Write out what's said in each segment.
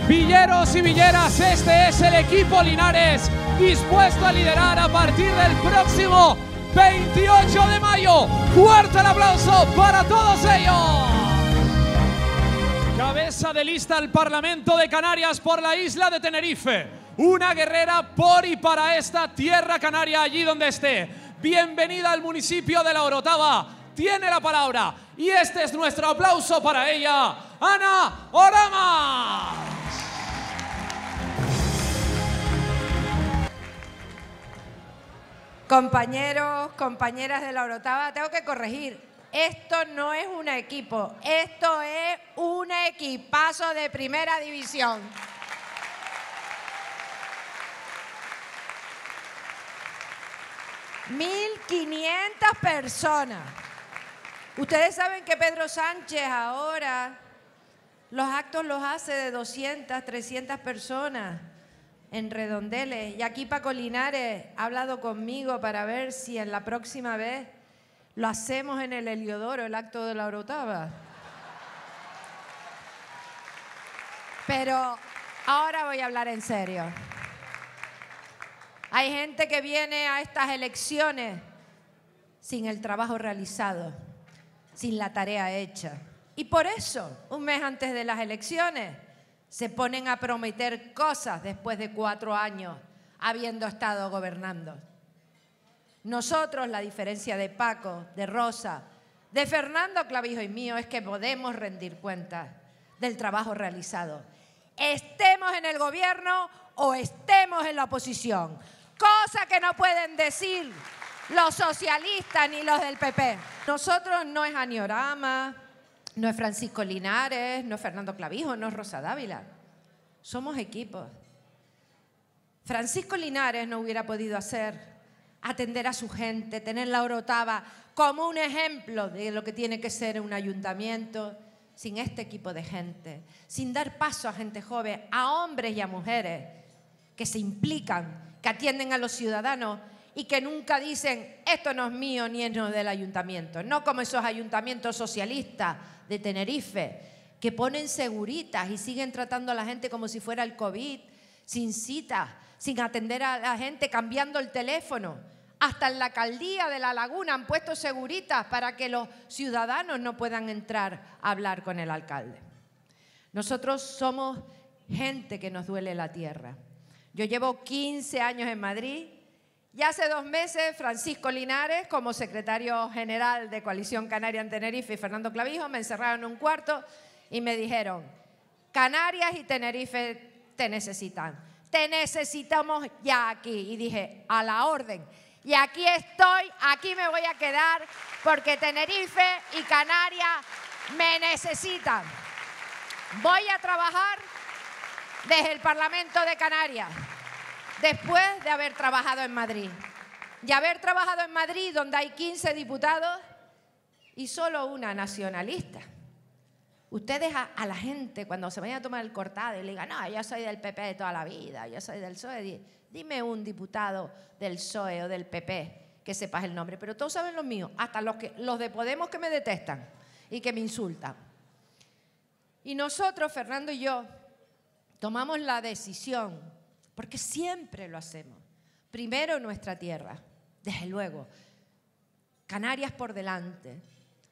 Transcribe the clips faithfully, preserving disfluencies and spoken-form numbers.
Villeros y villeras, este es el equipo Linares, dispuesto a liderar a partir del próximo veintiocho de mayo. ¡Fuerte el aplauso para todos ellos! Cabeza de lista al Parlamento de Canarias por la isla de Tenerife. Una guerrera por y para esta tierra canaria allí donde esté. Bienvenida al municipio de La Orotava. Tiene la palabra y este es nuestro aplauso para ella, Ana Oramas. Compañeros, compañeras de La Orotava, tengo que corregir. Esto no es un equipo, esto es un equipazo de primera división. mil quinientas personas. Ustedes saben que Pedro Sánchez ahora los actos los hace de doscientas, trescientas personas en Redondeles. Y aquí Paco Linares ha hablado conmigo para ver si en la próxima vez lo hacemos en el Heliodoro, el acto de La Orotava. Pero ahora voy a hablar en serio. Hay gente que viene a estas elecciones sin el trabajo realizado, sin la tarea hecha. Y por eso, un mes antes de las elecciones, se ponen a prometer cosas después de cuatro años habiendo estado gobernando. Nosotros, la diferencia de Paco, de Rosa, de Fernando Clavijo y mío, es que podemos rendir cuentas del trabajo realizado. Estemos en el gobierno o estemos en la oposición. Cosa que no pueden decir los socialistas ni los del P P. Nosotros no es Ani Oramas, no es Francisco Linares, no es Fernando Clavijo, no es Rosa Dávila. Somos equipos. Francisco Linares no hubiera podido hacer, atender a su gente, tener La Orotava como un ejemplo de lo que tiene que ser un ayuntamiento sin este equipo de gente, sin dar paso a gente joven, a hombres y a mujeres que se implican, que atienden a los ciudadanos y que nunca dicen esto no es mío ni es del ayuntamiento. No como esos ayuntamientos socialistas de Tenerife que ponen seguritas y siguen tratando a la gente como si fuera el COVID, sin citas, sin atender a la gente, cambiando el teléfono. Hasta en la alcaldía de La Laguna han puesto seguritas para que los ciudadanos no puedan entrar a hablar con el alcalde. Nosotros somos gente que nos duele la tierra. Yo llevo quince años en Madrid y hace dos meses Francisco Linares, como secretario general de Coalición Canaria en Tenerife, y Fernando Clavijo me encerraron en un cuarto y me dijeron: Canarias y Tenerife te necesitan, te necesitamos ya aquí. Y dije, a la orden. Y aquí estoy, aquí me voy a quedar porque Tenerife y Canarias me necesitan. Voy a trabajar desde el Parlamento de Canarias, después de haber trabajado en Madrid. Y haber trabajado en Madrid, donde hay quince diputados y solo una nacionalista. Ustedes a, a la gente, cuando se vayan a tomar el cortado y le digan, no, yo soy del P P de toda la vida, yo soy del P S O E, dime un diputado del P S O E o del P P que sepas el nombre. Pero todos saben los míos, hasta los, que, los de Podemos que me detestan y que me insultan. Y nosotros, Fernando y yo, tomamos la decisión, porque siempre lo hacemos, primero nuestra tierra, desde luego, Canarias por delante.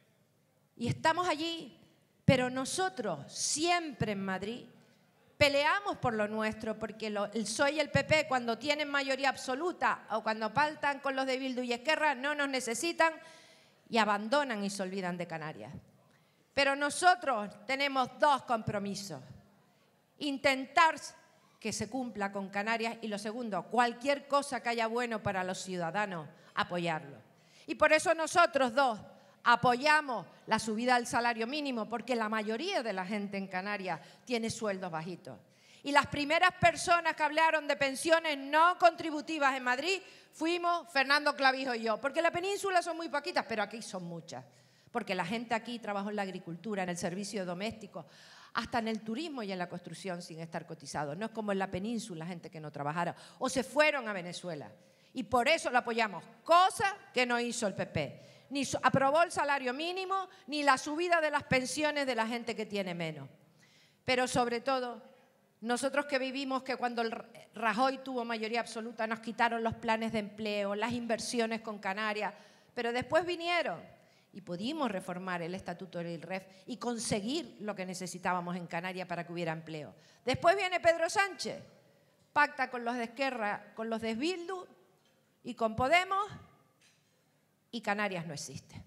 Y estamos allí, pero nosotros siempre en Madrid peleamos por lo nuestro, porque lo, el P S O E y el P P cuando tienen mayoría absoluta o cuando faltan con los de Bildu y Esquerra no nos necesitan y abandonan y se olvidan de Canarias. Pero nosotros tenemos dos compromisos. Intentar que se cumpla con Canarias y lo segundo, cualquier cosa que haya bueno para los ciudadanos, apoyarlo. Y por eso nosotros dos apoyamos la subida del salario mínimo, porque la mayoría de la gente en Canarias tiene sueldos bajitos. Y las primeras personas que hablaron de pensiones no contributivas en Madrid fuimos Fernando Clavijo y yo, porque en la península son muy poquitas, pero aquí son muchas. Porque la gente aquí trabajó en la agricultura, en el servicio doméstico, hasta en el turismo y en la construcción sin estar cotizados. No es como en la península, gente que no trabajara. O se fueron a Venezuela. Y por eso lo apoyamos, cosa que no hizo el P P. Ni aprobó el salario mínimo, ni la subida de las pensiones de la gente que tiene menos. Pero sobre todo, Nosotros que vivimos que cuando el Rajoy tuvo mayoría absoluta nos quitaron los planes de empleo, las inversiones con Canarias, pero después vinieron y pudimos reformar el estatuto del I R E F y conseguir lo que necesitábamos en Canarias para que hubiera empleo. Después viene Pedro Sánchez, pacta con los de Esquerra, con los de Bildu y con Podemos y Canarias no existe.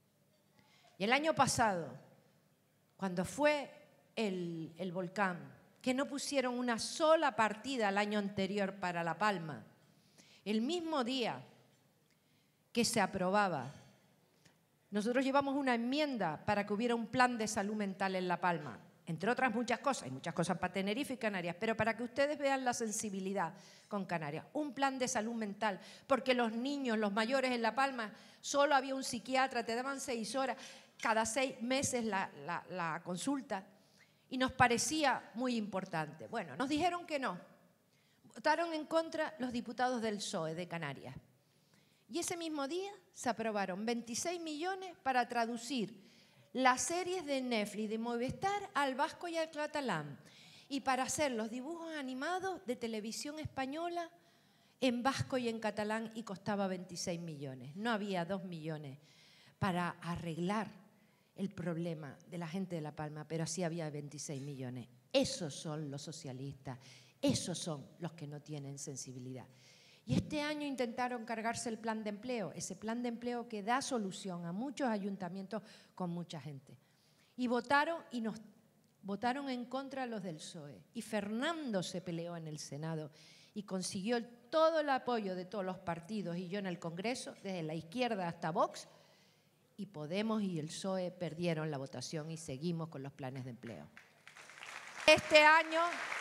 Y el año pasado, cuando fue el, el volcán, que no pusieron una sola partida el año anterior para La Palma, el mismo día que se aprobaba, nosotros llevamos una enmienda para que hubiera un plan de salud mental en La Palma, entre otras muchas cosas, hay muchas cosas para Tenerife y Canarias, pero para que ustedes vean la sensibilidad con Canarias, un plan de salud mental, porque los niños, los mayores en La Palma, solo había un psiquiatra, te daban seis horas, cada seis meses la, la, la consulta, y nos parecía muy importante. Bueno, nos dijeron que no. Votaron en contra los diputados del P S O E de Canarias. Y ese mismo día se aprobaron veintiséis millones para traducir las series de Netflix de Movistar al vasco y al catalán y para hacer los dibujos animados de televisión española en vasco y en catalán y costaba veintiséis millones. No había dos millones para arreglar el problema de la gente de La Palma, pero sí había veintiséis millones. Esos son los socialistas, esos son los que no tienen sensibilidad. Y este año intentaron cargarse el plan de empleo, ese plan de empleo que da solución a muchos ayuntamientos con mucha gente. Y votaron, y nos votaron en contra los del P S O E. Y Fernando se peleó en el Senado y consiguió el, todo el apoyo de todos los partidos y yo en el Congreso, desde la izquierda hasta Vox, y Podemos y el P S O E perdieron la votación y seguimos con los planes de empleo. Este año,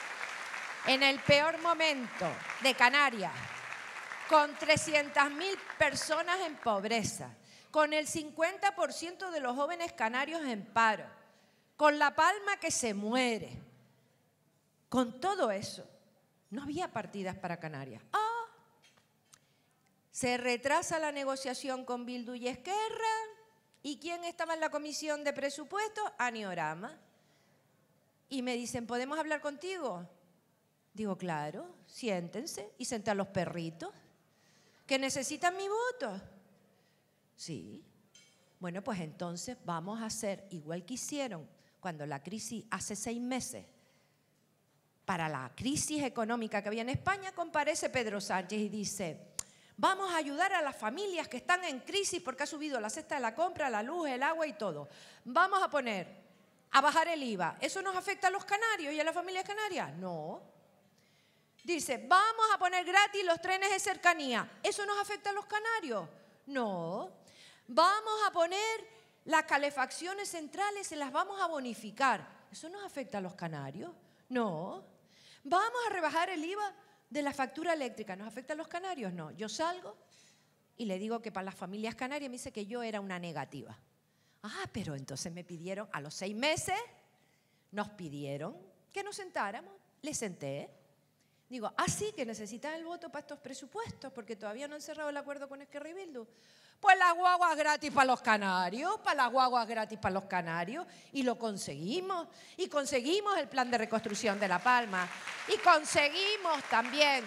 en el peor momento de Canarias, con trescientas mil personas en pobreza, con el cincuenta por ciento de los jóvenes canarios en paro, con La Palma que se muere, con todo eso, no había partidas para Canarias. ¡Ah! Se retrasa la negociación con Bildu y Esquerra. ¿Y quién estaba en la comisión de presupuestos? Aniorama. Y me dicen, ¿podemos hablar contigo? Digo, claro, siéntense y senté a los perritos que necesitan mi voto. Sí. Bueno, pues entonces vamos a hacer igual que hicieron cuando la crisis hace seis meses. Para la crisis económica que había en España, comparece Pedro Sánchez y dice, vamos a ayudar a las familias que están en crisis porque ha subido la cesta de la compra, la luz, el agua y todo. Vamos a poner, a bajar el I V A. ¿Eso nos afecta a los canarios y a las familias canarias? No. Dice, vamos a poner gratis los trenes de cercanía. ¿Eso nos afecta a los canarios? No. Vamos a poner las calefacciones centrales, se las vamos a bonificar. ¿Eso nos afecta a los canarios? No. Vamos a rebajar el I V A de la factura eléctrica. ¿Nos afecta a los canarios? No. Yo salgo y le digo que para las familias canarias me dice que yo era una negativa. Ah, pero entonces me pidieron, a los seis meses, nos pidieron que nos sentáramos. Le senté. Digo, ah, sí, que necesitan el voto para estos presupuestos porque todavía no han cerrado el acuerdo con Esquerra y Bildu. Pues las guaguas gratis para los canarios, para las guaguas gratis para los canarios. Y lo conseguimos. Y conseguimos el plan de reconstrucción de La Palma. Y conseguimos también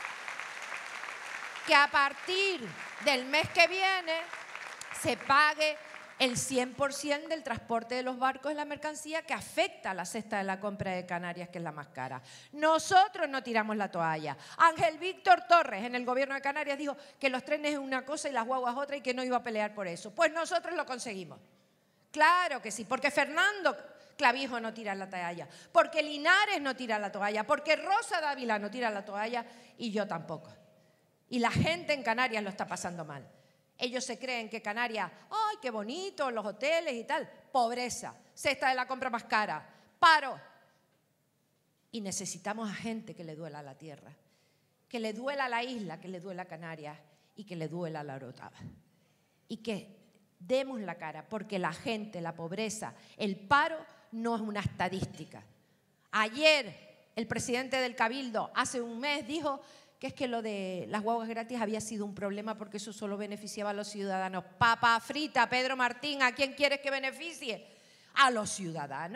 que a partir del mes que viene se pague el cien por ciento del transporte de los barcos de la mercancía que afecta a la cesta de la compra de Canarias, que es la más cara. Nosotros no tiramos la toalla. Ángel Víctor Torres, en el gobierno de Canarias, dijo que los trenes es una cosa y las guaguas otra y que no iba a pelear por eso. Pues nosotros lo conseguimos. Claro que sí, porque Fernando Clavijo no tira la toalla, porque Linares no tira la toalla, porque Rosa Dávila no tira la toalla y yo tampoco. Y la gente en Canarias lo está pasando mal. Ellos se creen que Canarias, ¡ay, qué bonito, los hoteles y tal! Pobreza, cesta de la compra más cara, paro. Y necesitamos a gente que le duela a la tierra, que le duela a la isla, que le duela a Canarias y que le duela a la Orotava. Y que demos la cara, porque la gente, la pobreza, el paro no es una estadística. Ayer el presidente del Cabildo, hace un mes, dijo que es que lo de las guaguas gratis había sido un problema porque eso solo beneficiaba a los ciudadanos. Papa frita, Pedro Martín, ¿a quién quieres que beneficie? A los ciudadanos.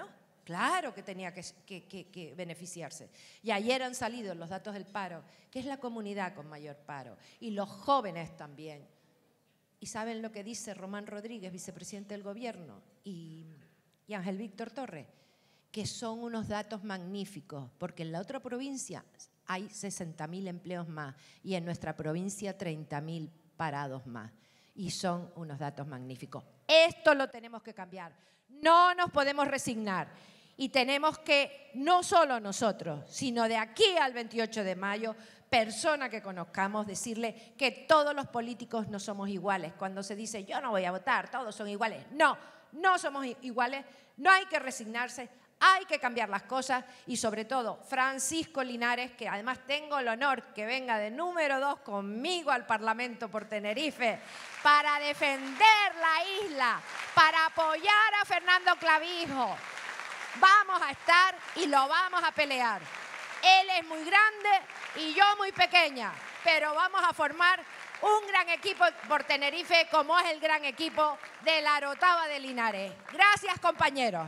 Claro que tenía que, que, que, que beneficiarse. Y ayer han salido los datos del paro, que es la comunidad con mayor paro, y los jóvenes también. ¿Y saben lo que dice Román Rodríguez, vicepresidente del Gobierno, y, y Ángel Víctor Torres? Que son unos datos magníficos, porque en la otra provincia hay sesenta mil empleos más y en nuestra provincia treinta mil parados más. Y son unos datos magníficos. Esto lo tenemos que cambiar. No nos podemos resignar. Y tenemos que, no solo nosotros, sino de aquí al veintiocho de mayo, persona que conozcamos, decirle que todos los políticos no somos iguales. Cuando se dice, yo no voy a votar, todos son iguales. No, no somos iguales, no hay que resignarse, hay que cambiar las cosas y sobre todo Francisco Linares, que además tengo el honor que venga de número dos conmigo al Parlamento por Tenerife para defender la isla, para apoyar a Fernando Clavijo. Vamos a estar y lo vamos a pelear. Él es muy grande y yo muy pequeña, pero vamos a formar un gran equipo por Tenerife como es el gran equipo de la Orotava de Linares. Gracias, compañeros.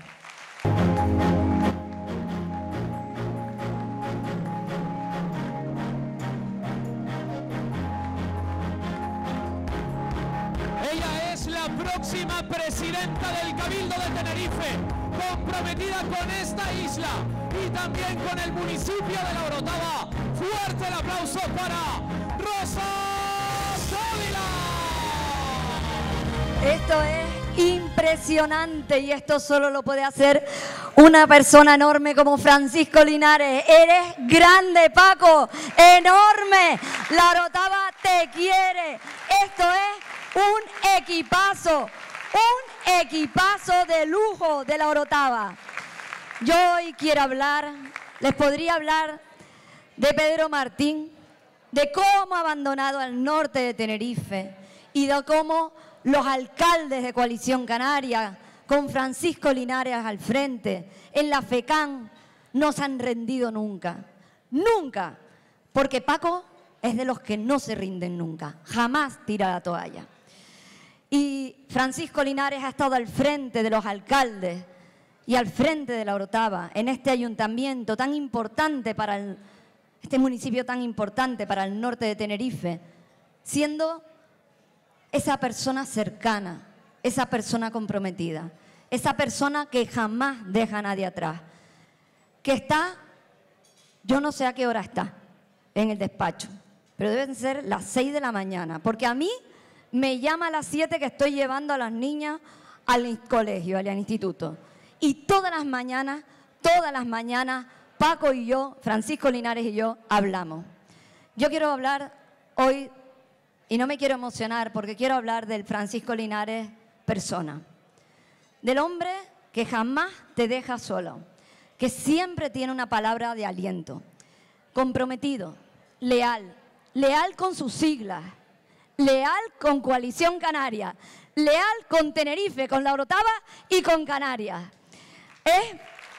Ella es la próxima presidenta del Cabildo de Tenerife, comprometida con esta isla y también con el municipio de la Orotava. Fuerte el aplauso para Rosa Dávila. Esto es impresionante y esto solo lo puede hacer una persona enorme como Francisco Linares. Eres grande, Paco, enorme. La Orotava te quiere. Esto es un equipazo, un equipazo de lujo de la Orotava. Yo hoy quiero hablar, les podría hablar de Pedro Martín, de cómo ha abandonado al norte de Tenerife y de cómo los alcaldes de Coalición Canaria, con Francisco Linares al frente, en la FECAN, no se han rendido nunca. Nunca. Porque Paco es de los que no se rinden nunca. Jamás tira la toalla. Y Francisco Linares ha estado al frente de los alcaldes y al frente de la Orotava, en este ayuntamiento tan importante para el, este municipio tan importante para el norte de Tenerife, siendo esa persona cercana, esa persona comprometida, esa persona que jamás deja a nadie atrás, que está, yo no sé a qué hora está en el despacho, pero deben ser las seis de la mañana, porque a mí me llama a las siete que estoy llevando a las niñas al colegio, al instituto. Y todas las mañanas, todas las mañanas, Paco y yo, Francisco Linares y yo, hablamos. Yo quiero hablar hoy, y no me quiero emocionar, porque quiero hablar del Francisco Linares persona. Del hombre que jamás te deja solo, que siempre tiene una palabra de aliento. Comprometido, leal, leal con sus siglas, leal con Coalición Canaria, leal con Tenerife, con la Orotava y con Canarias. ¿Eh?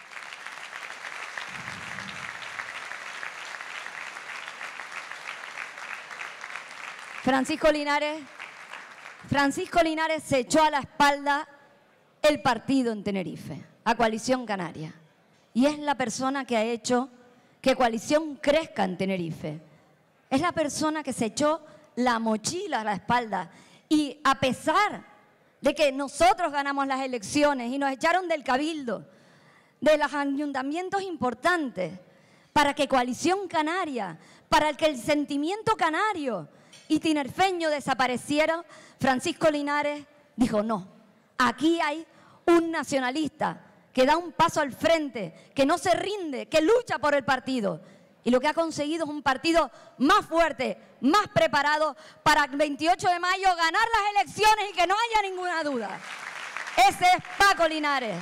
Francisco Linares, Francisco Linares se echó a la espalda el partido en Tenerife, a Coalición Canaria. Y es la persona que ha hecho que Coalición crezca en Tenerife. Es la persona que se echó la mochila a la espalda. Y a pesar de que nosotros ganamos las elecciones y nos echaron del cabildo, de los ayuntamientos importantes, para que Coalición Canaria, para que el sentimiento canario y tinerfeño desapareciera, Francisco Linares dijo no, aquí hay un nacionalista que da un paso al frente, que no se rinde, que lucha por el partido. Y lo que ha conseguido es un partido más fuerte, más preparado para el veintiocho de mayo ganar las elecciones y que no haya ninguna duda. Ese es Paco Linares.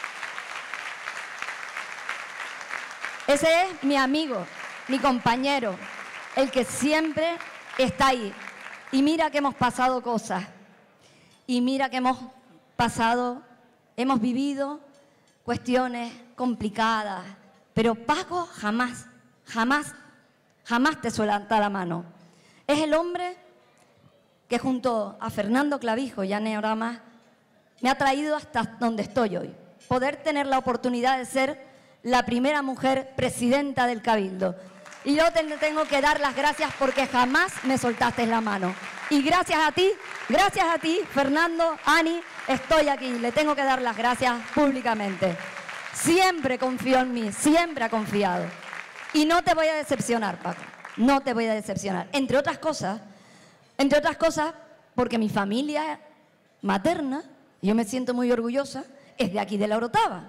Ese es mi amigo, mi compañero, el que siempre está ahí. Y mira que hemos pasado cosas. Y mira que hemos pasado, hemos vivido cuestiones complicadas. Pero Paco jamás, jamás, jamás te suelta la mano. Es el hombre que junto a Fernando Clavijo y a Neorama me ha traído hasta donde estoy hoy. poder tener la oportunidad de ser la primera mujer presidenta del Cabildo. Y yo te tengo que dar las gracias porque jamás me soltaste la mano. Y gracias a ti, gracias a ti, Fernando, Ani, estoy aquí. Le tengo que dar las gracias públicamente. Siempre confió en mí, siempre ha confiado. Y no te voy a decepcionar, Paco, no te voy a decepcionar. Entre otras cosas, entre otras cosas, porque mi familia materna, yo me siento muy orgullosa, es de aquí de La Orotava.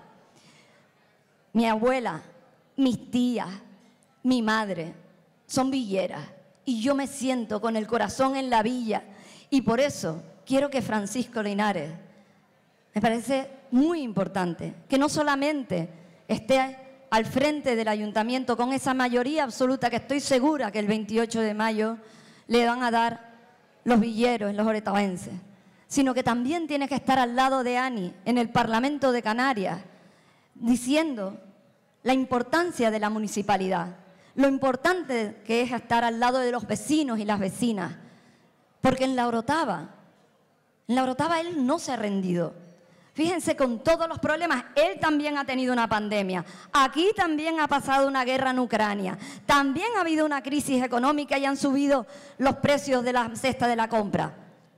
Mi abuela, mis tías, mi madre son villeras y yo me siento con el corazón en la villa y por eso quiero que Francisco Linares, me parece muy importante, que no solamente esté al frente del ayuntamiento con esa mayoría absoluta que estoy segura que el veintiocho de mayo le van a dar los villeros, los orotavaenses, sino que también tiene que estar al lado de Ani en el Parlamento de Canarias, diciendo la importancia de la municipalidad, lo importante que es estar al lado de los vecinos y las vecinas, porque en La Orotava, en La Orotava él no se ha rendido. Fíjense, con todos los problemas, él también ha tenido una pandemia, aquí también ha pasado una guerra en Ucrania, también ha habido una crisis económica y han subido los precios de la cesta de la compra.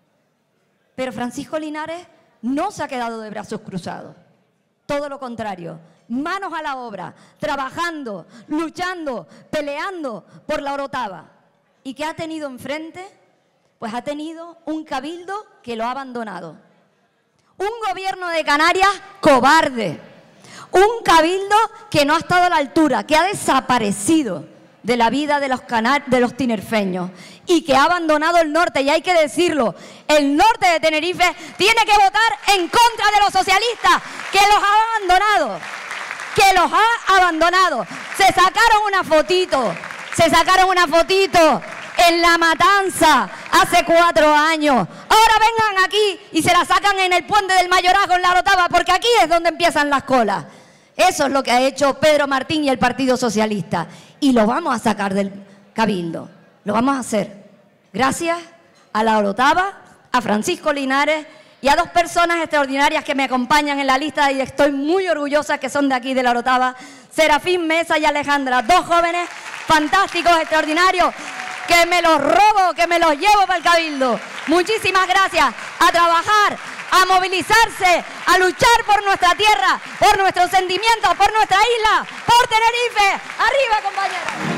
Pero Francisco Linares no se ha quedado de brazos cruzados, todo lo contrario, manos a la obra, trabajando, luchando, peleando por La Orotava. ¿Y qué ha tenido enfrente? Pues ha tenido un cabildo que lo ha abandonado. Un gobierno de Canarias cobarde. Un cabildo que no ha estado a la altura, que ha desaparecido de la vida de los, canar de los tinerfeños y que ha abandonado el norte. Y hay que decirlo, el norte de Tenerife tiene que votar en contra de los socialistas, que los ha abandonado. que los ha abandonado. Se sacaron una fotito, se sacaron una fotito en La Matanza hace cuatro años. Ahora vengan aquí y se la sacan en el puente del Mayorazgo en La Orotava, porque aquí es donde empiezan las colas. Eso es lo que ha hecho Pedro Martín y el Partido Socialista. Y lo vamos a sacar del Cabildo. Lo vamos a hacer gracias a La Orotava, a Francisco Linares y a dos personas extraordinarias que me acompañan en la lista y estoy muy orgullosa que son de aquí de La Orotava, Serafín Mesa y Alejandra, dos jóvenes fantásticos, extraordinarios, que me los robo, que me los llevo para el Cabildo. Muchísimas gracias. A trabajar, a movilizarse, a luchar por nuestra tierra, por nuestros sentimientos, por nuestra isla, por Tenerife. ¡Arriba, compañeros!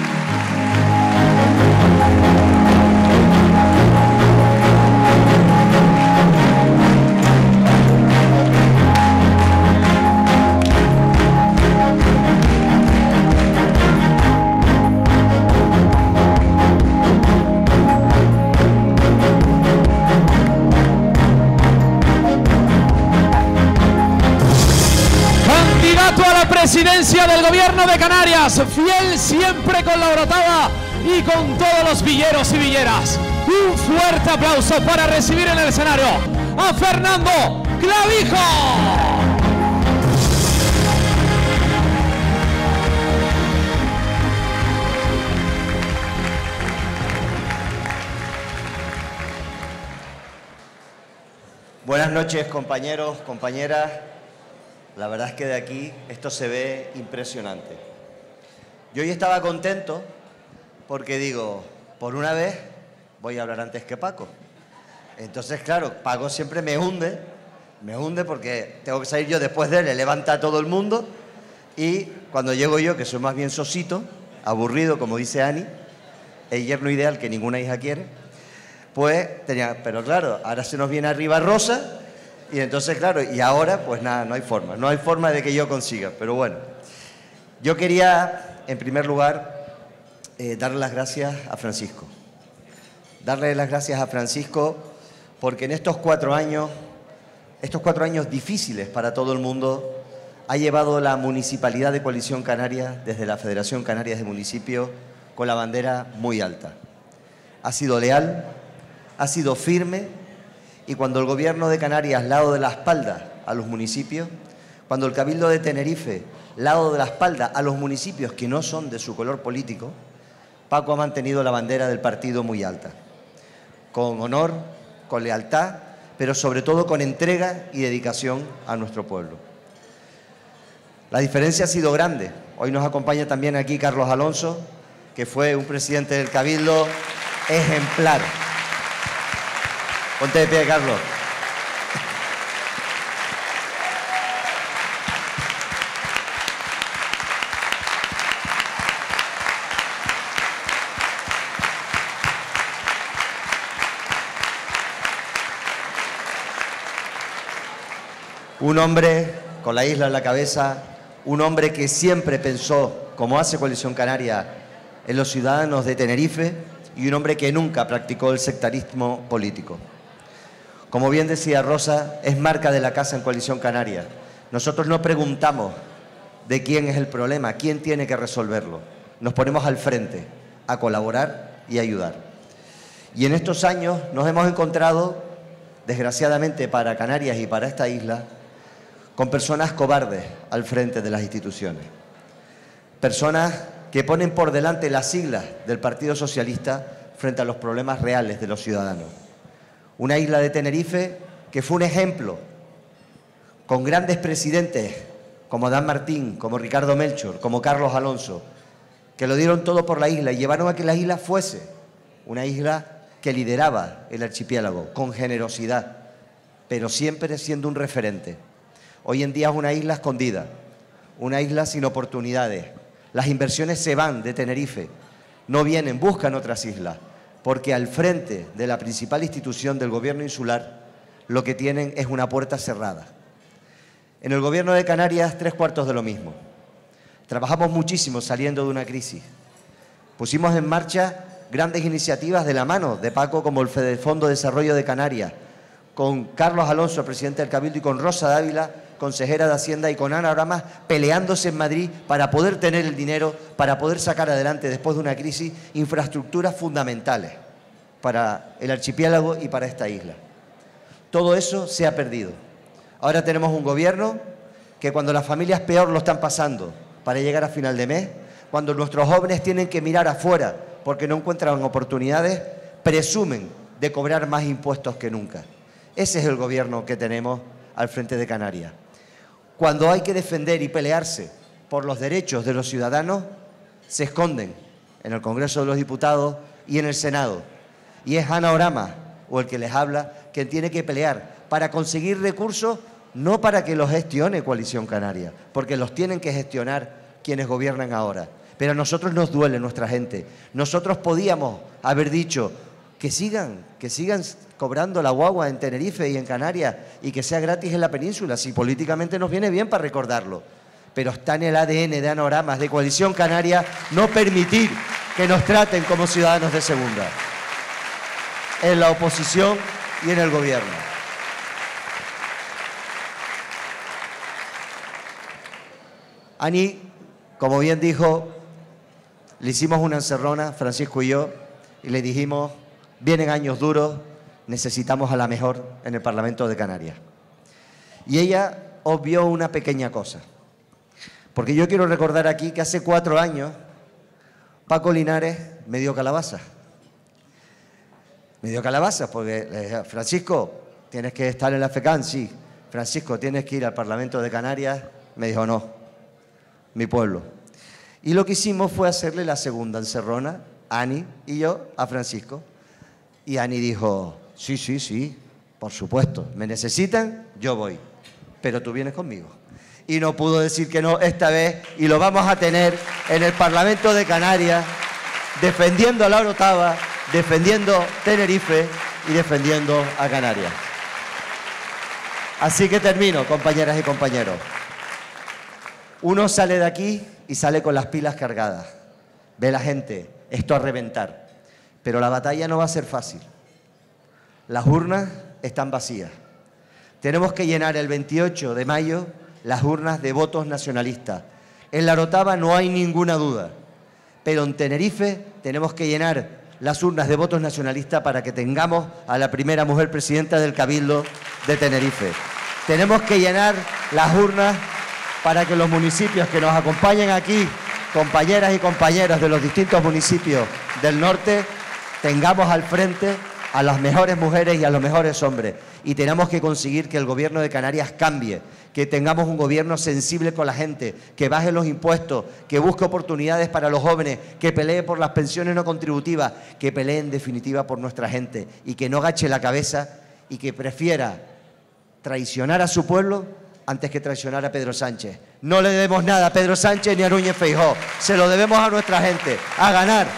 Candidato a la presidencia del gobierno de Canarias, fiel siempre con La Orotava y con todos los villeros y villeras. Un fuerte aplauso para recibir en el escenario a Fernando Clavijo. Buenas noches, compañeros, compañeras. La verdad es que de aquí esto se ve impresionante. Yo hoy estaba contento porque digo, por una vez voy a hablar antes que Paco. Entonces, claro, Paco siempre me hunde, me hunde porque tengo que salir yo después de él, le levanta a todo el mundo y cuando llego yo, que soy más bien sosito, aburrido, como dice Ani, el yerno ideal que ninguna hija quiere, pues tenía, pero claro, ahora se nos viene arriba Rosa. Y entonces, claro, y ahora, pues nada, no hay forma, no hay forma de que yo consiga. Pero bueno, yo quería, en primer lugar, eh, darle las gracias a Francisco. Darle las gracias a Francisco porque en estos cuatro años, estos cuatro años difíciles para todo el mundo, ha llevado la Municipalidad de Coalición Canaria, desde la Federación Canarias de Municipios, con la bandera muy alta. Ha sido leal, ha sido firme. Y cuando el Gobierno de Canarias, lado de la espalda a los municipios, cuando el Cabildo de Tenerife, lado de la espalda a los municipios que no son de su color político, Paco ha mantenido la bandera del partido muy alta, con honor, con lealtad, pero sobre todo con entrega y dedicación a nuestro pueblo. La diferencia ha sido grande. Hoy nos acompaña también aquí Carlos Alonso, que fue un presidente del Cabildo ejemplar. Ponte de pie, Carlos. Un hombre con la isla en la cabeza, un hombre que siempre pensó, como hace Coalición Canaria, en los ciudadanos de Tenerife, y un hombre que nunca practicó el sectarismo político. Como bien decía Rosa, es marca de la casa en Coalición Canaria. Nosotros no preguntamos de quién es el problema, quién tiene que resolverlo. Nos ponemos al frente a colaborar y ayudar. Y en estos años nos hemos encontrado, desgraciadamente para Canarias y para esta isla, con personas cobardes al frente de las instituciones. Personas que ponen por delante las siglas del Partido Socialista frente a los problemas reales de los ciudadanos. Una isla de Tenerife que fue un ejemplo, con grandes presidentes como Dan Martín, como Ricardo Melchor, como Carlos Alonso, que lo dieron todo por la isla y llevaron a que la isla fuese una isla que lideraba el archipiélago con generosidad, pero siempre siendo un referente. Hoy en día es una isla escondida, una isla sin oportunidades. Las inversiones se van de Tenerife, no vienen, buscan otras islas, porque al frente de la principal institución del gobierno insular lo que tienen es una puerta cerrada. En el gobierno de Canarias, tres cuartos de lo mismo. Trabajamos muchísimo saliendo de una crisis. Pusimos en marcha grandes iniciativas de la mano de Paco, como el Fondo de Desarrollo de Canarias, con Carlos Alonso, presidente del Cabildo, y con Rosa Dávila, consejera de Hacienda, y con Ana Oramas, peleándose en Madrid para poder tener el dinero, para poder sacar adelante, después de una crisis, infraestructuras fundamentales para el archipiélago y para esta isla. Todo eso se ha perdido. Ahora tenemos un gobierno que, cuando las familias peor lo están pasando para llegar a final de mes, cuando nuestros jóvenes tienen que mirar afuera porque no encuentran oportunidades, presumen de cobrar más impuestos que nunca. Ese es el gobierno que tenemos al frente de Canarias. Cuando hay que defender y pelearse por los derechos de los ciudadanos, se esconden en el Congreso de los Diputados y en el Senado. Y es Ana Oramas, o el que les habla, quien tiene que pelear para conseguir recursos, no para que los gestione Coalición Canaria, porque los tienen que gestionar quienes gobiernan ahora. Pero a nosotros nos duele nuestra gente. Nosotros podíamos haber dicho que sigan, que sigan cobrando la guagua en Tenerife y en Canarias y que sea gratis en la península, si políticamente nos viene bien para recordarlo. Pero está en el A D N de Ana Oramas, de Coalición Canaria, no permitir que nos traten como ciudadanos de segunda, en la oposición y en el gobierno. Ani, como bien dijo, le hicimos una encerrona, Francisco y yo, y le dijimos: vienen años duros, necesitamos a la mejor en el Parlamento de Canarias. Y ella obvió una pequeña cosa, porque yo quiero recordar aquí que hace cuatro años Paco Linares me dio calabazas. Me dio calabazas porque le dije: Francisco, tienes que estar en la FECAN, sí. Francisco, tienes que ir al Parlamento de Canarias. Me dijo: no, mi pueblo. Y lo que hicimos fue hacerle la segunda encerrona, Ani y yo, a Francisco. Y Ani dijo: sí, sí, sí, por supuesto, me necesitan, yo voy, pero tú vienes conmigo. Y no pudo decir que no esta vez, y lo vamos a tener en el Parlamento de Canarias, defendiendo a la Orotava, defendiendo Tenerife y defendiendo a Canarias. Así que termino, compañeras y compañeros. Uno sale de aquí y sale con las pilas cargadas. Ve la gente, esto a reventar. Pero la batalla no va a ser fácil. Las urnas están vacías. Tenemos que llenar el veintiocho de mayo las urnas de votos nacionalistas. En la Orotava no hay ninguna duda, pero en Tenerife tenemos que llenar las urnas de votos nacionalistas para que tengamos a la primera mujer presidenta del Cabildo de Tenerife. Tenemos que llenar las urnas para que los municipios que nos acompañen aquí, compañeras y compañeros de los distintos municipios del norte, tengamos al frente a las mejores mujeres y a los mejores hombres. Y tenemos que conseguir que el gobierno de Canarias cambie, que tengamos un gobierno sensible con la gente, que baje los impuestos, que busque oportunidades para los jóvenes, que pelee por las pensiones no contributivas, que pelee en definitiva por nuestra gente y que no agache la cabeza y que prefiera traicionar a su pueblo antes que traicionar a Pedro Sánchez. No le debemos nada a Pedro Sánchez ni a Núñez Feijóo, se lo debemos a nuestra gente, a ganar.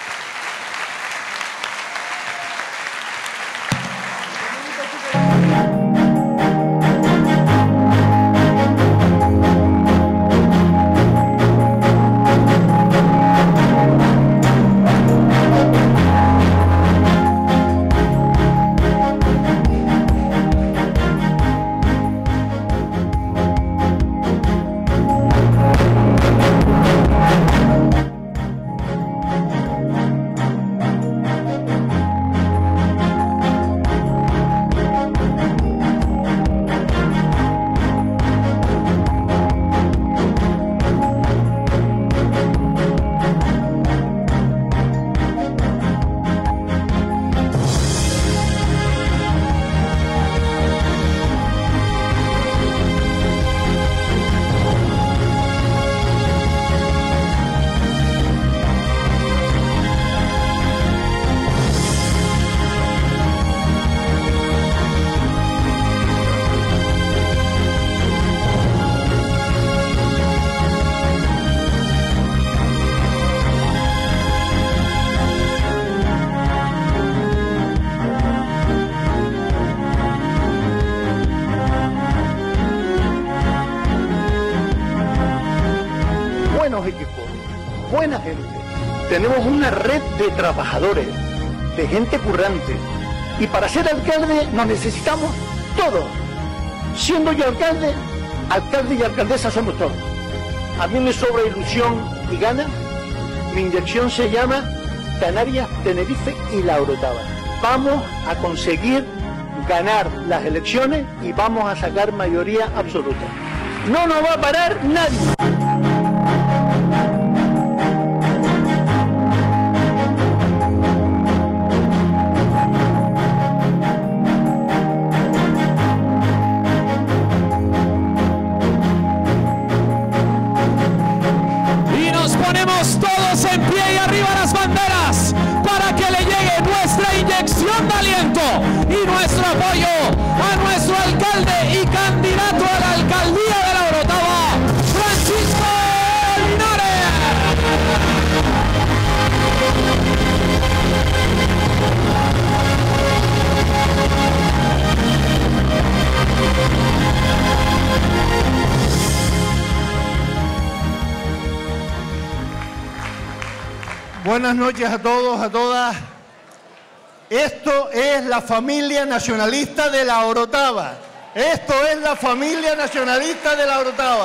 Buena gente. Tenemos una red de trabajadores, de gente currante. Y para ser alcalde nos necesitamos todos. Siendo yo alcalde, alcalde y alcaldesa somos todos. A mí me sobra ilusión y gana. Mi inyección se llama Canarias, Tenerife y La Orotava. Vamos a conseguir ganar las elecciones y vamos a sacar mayoría absoluta. No nos va a parar nadie. Todos en pie y arriba las banderas para que le llegue nuestra inyección de aliento y nuestro apoyo a nuestro alcalde y candidato a la alcaldía de La Orotava, Francisco Linares. Buenas noches a todos, a todas. Esto es la familia nacionalista de La Orotava. Esto es la familia nacionalista de La Orotava.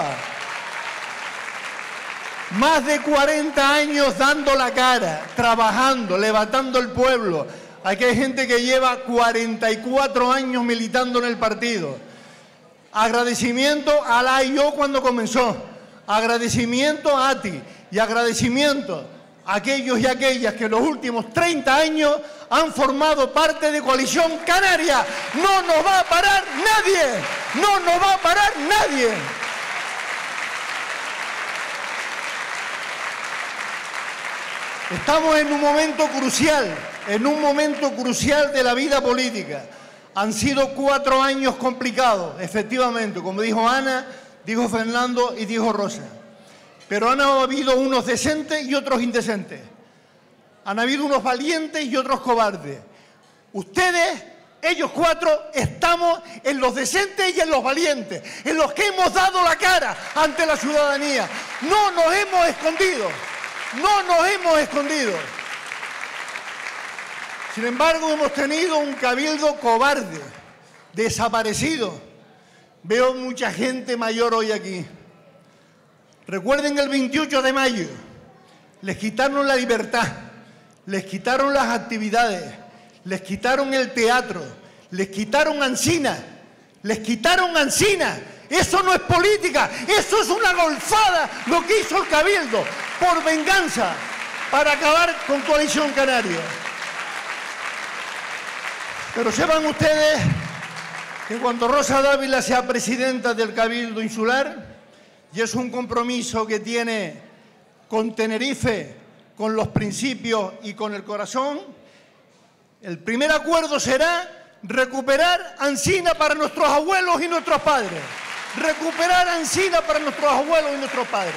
Más de cuarenta años dando la cara, trabajando, levantando el pueblo. Aquí hay gente que lleva cuarenta y cuatro años militando en el partido. Agradecimiento a la I O cuando comenzó. Agradecimiento a ti y agradecimiento a aquellos y aquellas que en los últimos treinta años han formado parte de Coalición Canaria. No nos va a parar nadie. No nos va a parar nadie. Estamos en un momento crucial, en un momento crucial de la vida política. Han sido cuatro años complicados, efectivamente, como dijo Ana, dijo Fernando y dijo Rosa. Pero han habido unos decentes y otros indecentes. Han habido unos valientes y otros cobardes. Ustedes, ellos cuatro, estamos en los decentes y en los valientes, en los que hemos dado la cara ante la ciudadanía. No nos hemos escondido, no nos hemos escondido. Sin embargo, hemos tenido un cabildo cobarde, desaparecido. Veo mucha gente mayor hoy aquí. Recuerden el veintiocho de mayo, les quitaron la libertad, les quitaron las actividades, les quitaron el teatro, les quitaron Ancina, les quitaron Ancina. Eso no es política, eso es una golfada lo que hizo el Cabildo por venganza para acabar con Coalición Canaria. Pero sepan ustedes que cuando Rosa Dávila sea presidenta del Cabildo Insular, y es un compromiso que tiene con Tenerife, con los principios y con el corazón, el primer acuerdo será recuperar Ancina para nuestros abuelos y nuestros padres. Recuperar Ancina para nuestros abuelos y nuestros padres.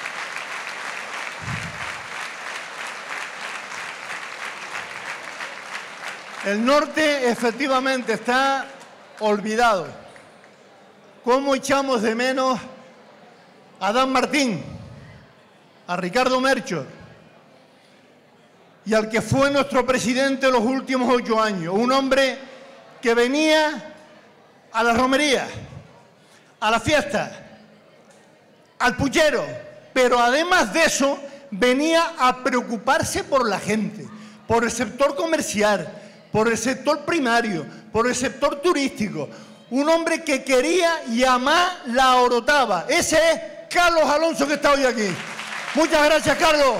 El norte efectivamente está olvidado. ¿Cómo echamos de menos a Adán Martín, a Ricardo Merchor y al que fue nuestro presidente los últimos ocho años? Un hombre que venía a la romería, a la fiesta, al puchero, pero además de eso venía a preocuparse por la gente, por el sector comercial, por el sector primario, por el sector turístico. Un hombre que quería y amaba la Orotava. Ese es Carlos Alonso, que está hoy aquí. Muchas gracias, Carlos.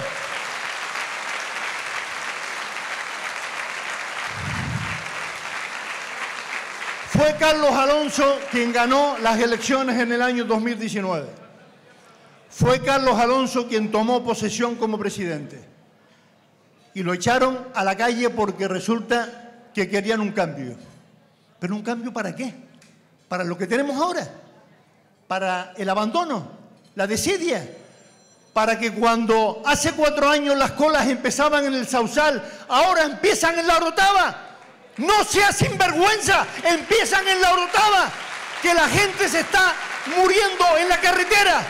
Fue Carlos Alonso quien ganó las elecciones en el año dos mil diecinueve. Fue Carlos Alonso quien tomó posesión como presidente. Y lo echaron a la calle porque resulta que querían un cambio. ¿Pero un cambio para qué? ¿Para lo que tenemos ahora? ¿Para el abandono? ¿La desidia? ¿Para que cuando hace cuatro años las colas empezaban en el Sausal, ahora empiezan en la Orotava? No sea sinvergüenza, empiezan en la Orotava, que la gente se está muriendo en la carretera.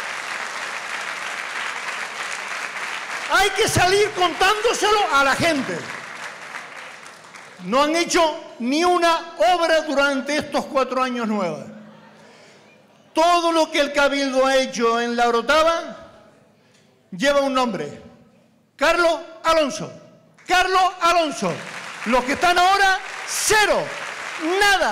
Hay que salir contándoselo a la gente. No han hecho ni una obra durante estos cuatro años nuevas. Todo lo que el Cabildo ha hecho en la Orotava lleva un nombre: Carlos Alonso. Carlos Alonso. Los que están ahora, cero, nada.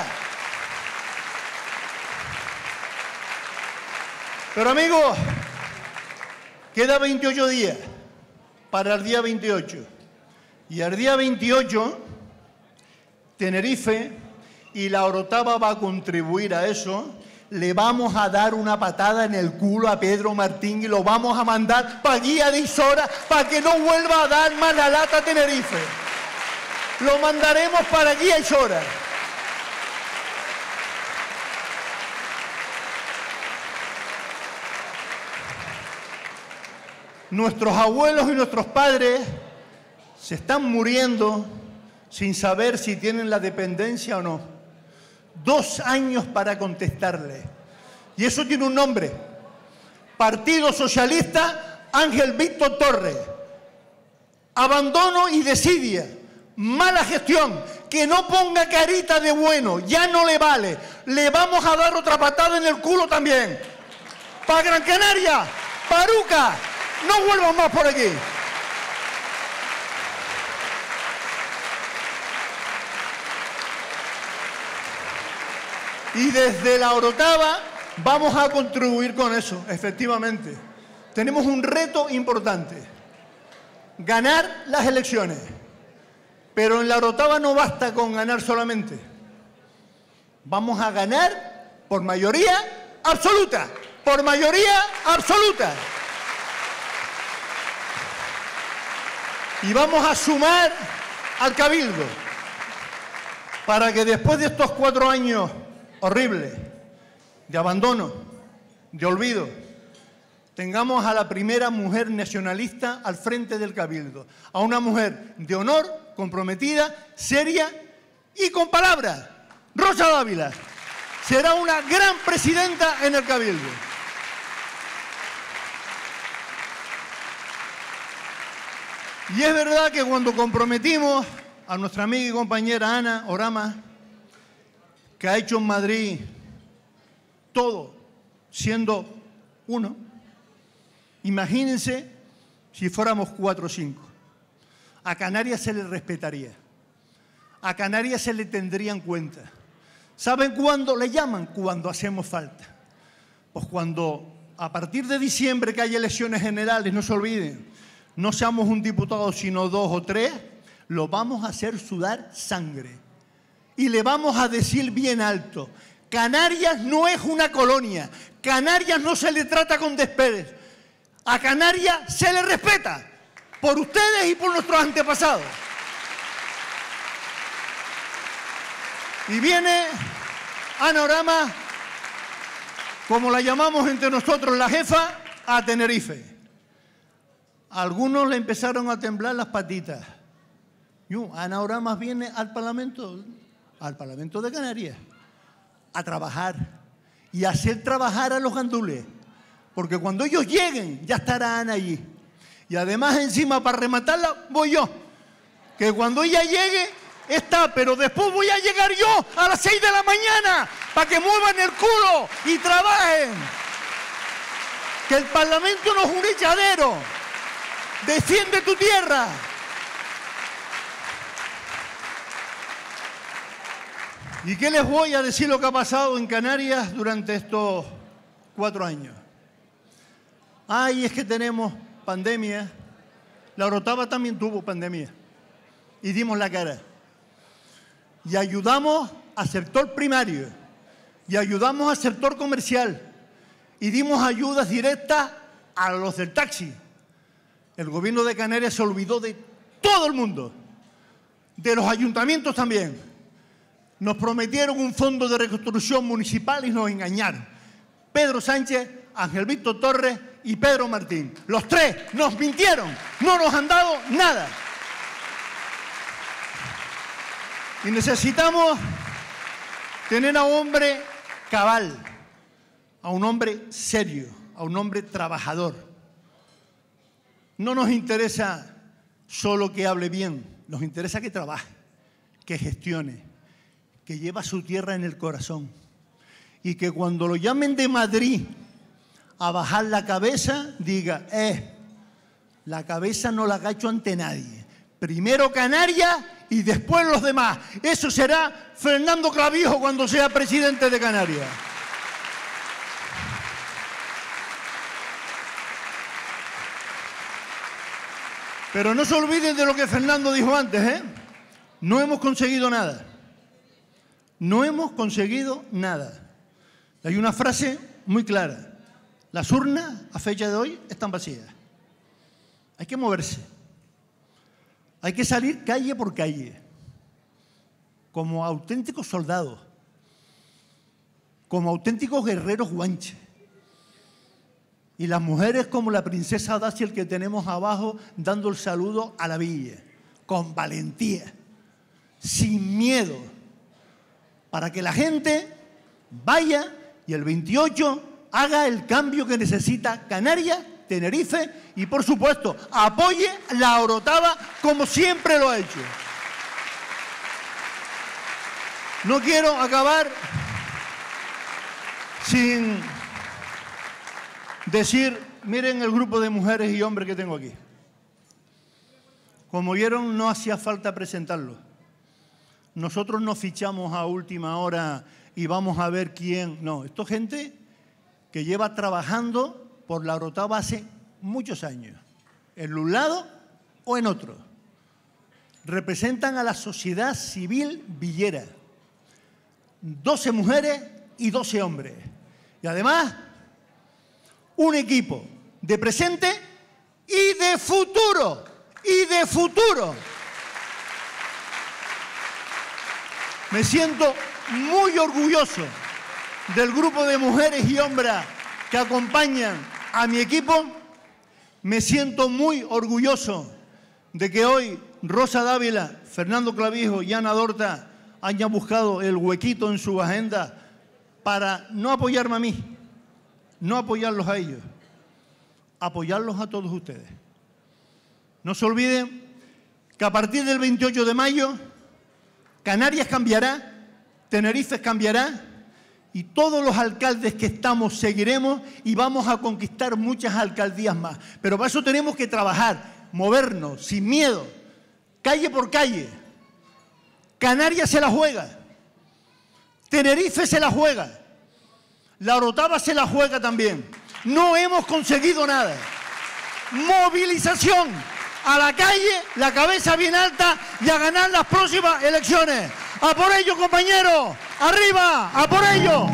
Pero amigos, queda veintiocho días para el día veintiocho. Y al día veintiocho, Tenerife y la Orotava va a contribuir a eso. Le vamos a dar una patada en el culo a Pedro Martín y lo vamos a mandar para Guía de Isora para que no vuelva a dar más la lata a Tenerife. Lo mandaremos para Guía Isora. Nuestros abuelos y nuestros padres se están muriendo sin saber si tienen la dependencia o no. Dos años para contestarle. Y eso tiene un nombre: Partido Socialista Ángel Víctor Torres. Abandono y desidia. Mala gestión. Que no ponga carita de bueno. Ya no le vale. Le vamos a dar otra patada en el culo también. Para Gran Canaria. Paruca. No vuelvan más por aquí. Y desde la Orotava vamos a contribuir con eso, efectivamente. Tenemos un reto importante: ganar las elecciones. Pero en la Orotava no basta con ganar solamente. Vamos a ganar por mayoría absoluta. Por mayoría absoluta. Y vamos a sumar al Cabildo para que después de estos cuatro años horribles de abandono, de olvido, tengamos a la primera mujer nacionalista al frente del Cabildo. A una mujer de honor, comprometida, seria y con palabras. Rosa Dávila será una gran presidenta en el Cabildo. Y es verdad que cuando comprometimos a nuestra amiga y compañera Ana Orama, que ha hecho en Madrid todo siendo uno, imagínense si fuéramos cuatro o cinco. A Canarias se le respetaría. A Canarias se le tendría en cuenta. ¿Saben cuándo le llaman? Cuando hacemos falta. Pues cuando a partir de diciembre, que hay elecciones generales, no se olviden, no seamos un diputado sino dos o tres, lo vamos a hacer sudar sangre. y le vamos a decir bien alto. Canarias no es una colonia. Canarias no se le trata con desprecio. A Canarias se le respeta por ustedes y por nuestros antepasados. Y viene Ana Orama, como la llamamos entre nosotros, la jefa, a Tenerife. A algunos le empezaron a temblar las patitas. Yo, Ana Orama viene al Parlamento, al Parlamento de Canarias, a trabajar y a hacer trabajar a los gandules. Porque cuando ellos lleguen, ya estará Ana allí. Y además, encima, para rematarla, voy yo. Que cuando ella llegue, está, pero después voy a llegar yo a las seis de la mañana para que muevan el culo y trabajen. Que el Parlamento no es un echadero. Defiende tu tierra. ¿Y qué les voy a decir lo que ha pasado en Canarias durante estos cuatro años? Ay, es que tenemos pandemia. La Orotava también tuvo pandemia. Y dimos la cara. Y ayudamos al sector primario. Y ayudamos al sector comercial. Y dimos ayudas directas a los del taxi. El gobierno de Canarias se olvidó de todo el mundo. De los ayuntamientos también. Nos prometieron un fondo de reconstrucción municipal y nos engañaron. Pedro Sánchez, Ángel Víctor Torres y Pedro Martín. Los tres nos mintieron. No nos han dado nada. Y necesitamos tener a un hombre cabal, a un hombre serio, a un hombre trabajador. No nos interesa solo que hable bien, nos interesa que trabaje, que gestione, que lleva su tierra en el corazón y que cuando lo llamen de Madrid a bajar la cabeza, diga, eh, la cabeza no la agacho ante nadie. Primero Canarias y después los demás. Eso será Fernando Clavijo cuando sea presidente de Canarias. Pero no se olviden de lo que Fernando dijo antes, ¿eh? No hemos conseguido nada. No hemos conseguido nada. Hay una frase muy clara. Las urnas, a fecha de hoy, están vacías. Hay que moverse. Hay que salir calle por calle, como auténticos soldados, como auténticos guerreros guanches. Y las mujeres como la princesa Daciel que tenemos abajo dando el saludo a la villa, con valentía, sin miedo, para que la gente vaya y el veintiocho haga el cambio que necesita Canarias, Tenerife y, por supuesto, apoye la Orotava como siempre lo ha hecho. No quiero acabar sin decir, miren el grupo de mujeres y hombres que tengo aquí. Como vieron, no hacía falta presentarlo. Nosotros no fichamos a última hora y vamos a ver quién. No, esto es gente que lleva trabajando por la Orotava hace muchos años, en un lado o en otro. Representan a la sociedad civil villera. doce mujeres y doce hombres. Y además, un equipo de presente y de futuro. Y de futuro. Me siento muy orgulloso del grupo de mujeres y hombres que acompañan a mi equipo. Me siento muy orgulloso de que hoy Rosa Dávila, Fernando Clavijo y Ana Dorta hayan buscado el huequito en su agenda para no apoyarme a mí, no apoyarlos a ellos, apoyarlos a todos ustedes. No se olviden que a partir del veintiocho de mayo Canarias cambiará, Tenerife cambiará y todos los alcaldes que estamos seguiremos y vamos a conquistar muchas alcaldías más. Pero para eso tenemos que trabajar, movernos, sin miedo, calle por calle. Canarias se la juega, Tenerife se la juega, la Orotava se la juega también. No hemos conseguido nada. Movilización, a la calle, la cabeza bien alta y a ganar las próximas elecciones. ¡A por ello, compañeros! ¡Arriba! ¡A por ello!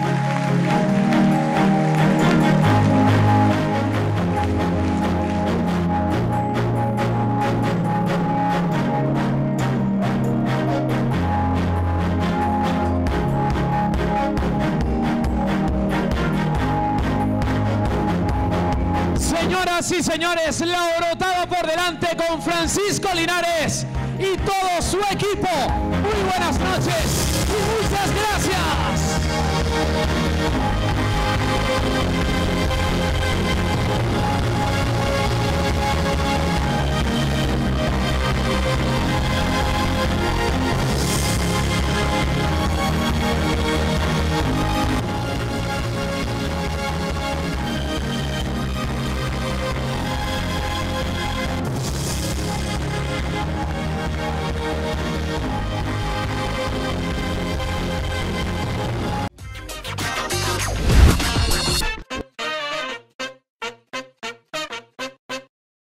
Señoras y señores, la Orotava por delante con Francisco Linares y todo su equipo. Muy buenas noches y muchas gracias.